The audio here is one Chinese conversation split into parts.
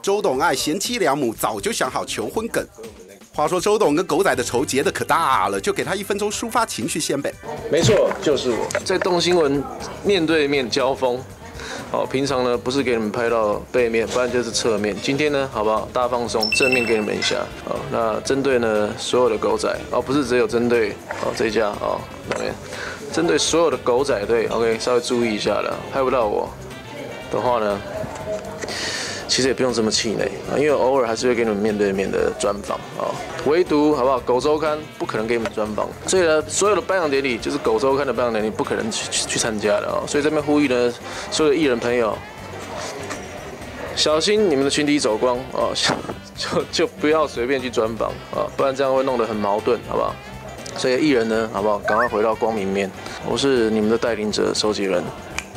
周董爱贤妻良母，早就想好求婚梗。话说周董跟狗仔的仇结得可大了，就给他1分钟抒发情绪先呗。 没错，就是我在动新闻面对面交锋。好，平常呢不是给你们拍到背面，不然就是侧面。今天呢，好不好？大放松，正面给你们一下。好，那针对呢所有的狗仔，哦，不是只有针对这一家哦那边，针对所有的狗仔队 ，OK， 稍微注意一下了。拍不到我的话呢，其实也不用这么气馁啊，因为偶尔还是会给你们面对面的专访啊。唯独好不好？狗周刊不可能给你们专访，所以呢，所有的颁奖典礼就是狗周刊的颁奖典礼不可能去参加的啊。所以这边呼吁呢，所有的艺人朋友，小心你们的群体走光啊，就不要随便去专访啊，不然这样会弄得很矛盾，好不好？所以艺人呢，好不好？赶快回到光明面。我是你们的带领者收集人。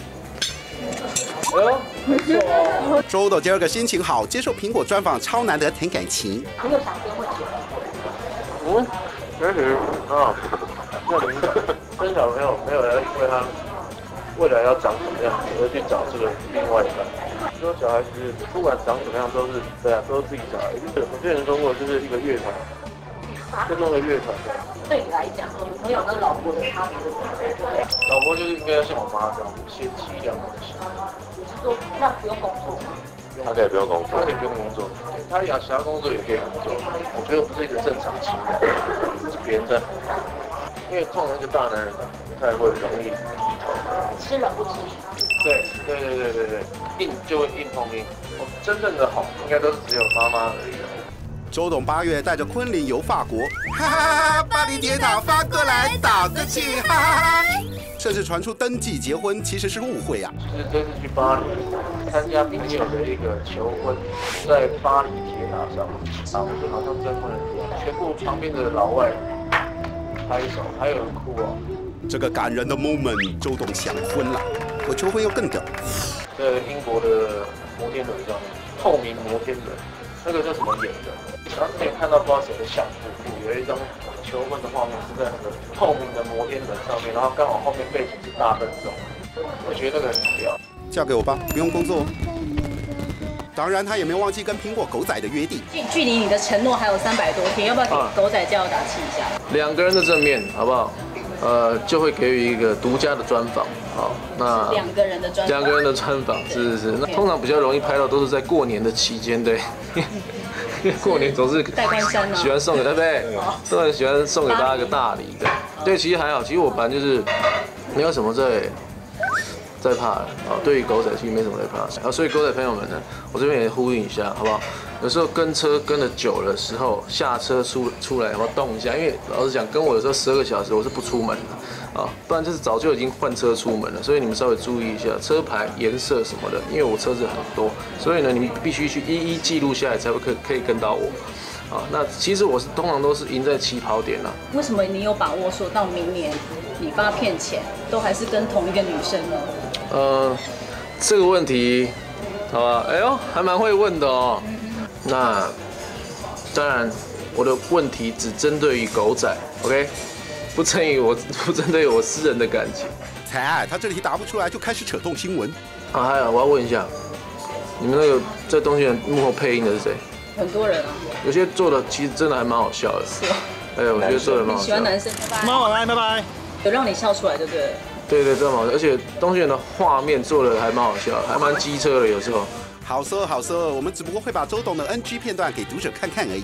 周董今儿个心情好，接受苹果专访超难得谈感情。 你有想结婚吗？ 其实啊，那您生小朋友没有要因为他未来要长什么样子而去找这个另外一半。说小孩子不管长什么样都是对啊，都是自己小孩。就是我之前说过，就是一个乐团，就弄个乐团。 对你来讲，女朋友跟老婆的差别是什么？ 老婆就是应该要像我妈这样，贤妻良母型。 说那不用工作， 他可以不用工作，他可以不用工作，他想要工作也可以工作。我觉得不是一个正常情感，是别人在，因为通常一个大男人不太会容易低头。 吃人不吃鱼。 对，硬就会硬碰硬。我们真正的好，应该都是只有妈妈而已。 周董8月带着昆凌游法国，哈哈哈！巴黎铁塔翻过来打个气，哈哈哈！甚至传出登记结婚其实是误会啊。 其实这次去巴黎参加朋友的一个求婚，在巴黎铁塔上啊，我就好像征婚人一样，全部旁边的老外拍手，还有人哭哦。 这个感人的 moment， 周董想婚了，我求婚又更屌。 在英国的摩天轮上面，透明摩天轮，那个叫什么演的？然后之前看到不知道谁的小夫妇有一张求婚的画面是在那个透明的摩天轮上面，然后刚好后面背景是大灯笼，我觉得那个很屌。 嫁给我吧，不用工作哦。当然，他也没忘记跟苹果狗仔的约定。 距离你的承诺还有300多天，要不要给狗仔加油打气一下 ？2个人的正面，好不好？就会给予一个独家的专访。好，那 2个人的专访。 2个人的专访，是。那通常比较容易拍到都是在过年的期间，对。因为过年总是喜欢送给，对不对？都很喜欢送给大家一个大礼的。对，其实还好，其实我本来就是没有什么在怕的啊。对于狗仔其实没什么在怕啊，所以狗仔朋友们呢，我这边也呼吁一下，好不好？有时候跟车跟得久的时候，下车出来，好不好动一下？因为老实讲，跟我有时候12个小时我是不出门的啊，不然就是早就已经换车出门了。所以你们稍微注意一下车牌、颜色什么的，因为我车子很多，所以呢，你们必须去一一记录下来，才会可以跟到我。啊，那其实我通常都是赢在起跑点啦。 为什么你有把握说到明年你发片前都还是跟同一个女生呢？ 这个问题，好吧，哎呦，还蛮会问的哦。那当然，我的问题只针对于狗仔 ，OK， 不针对于我私人的感情。 才，他这题答不出来就开始扯动新闻。 啊，还有，我要问一下，你们那个在东西人幕后配音的是谁？ 很多人啊。有些做的其实真的还蛮好笑的。 是哦。 哎，我觉得做的蛮好笑。 喜欢男生，拜拜。 妈晚安，拜拜。 有让你笑出来，对不对？ 对，真的好笑，而且东西人的画面做的还蛮好笑，还蛮机车的，有时候。 好说，我们只不过会把周董的 NG 片段给读者看看而已。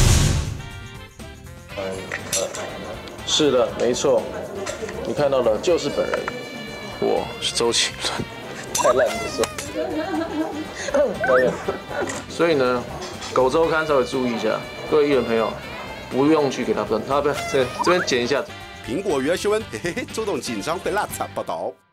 是的，没错，你看到的就是本人，我是周启伦，太烂的时候。所以呢，狗周刊稍微注意一下，各位艺人朋友，不用去给他分，不，这边剪一下。 苹果娱乐新闻，嘿嘿嘿，周董紧张会辣惨报道。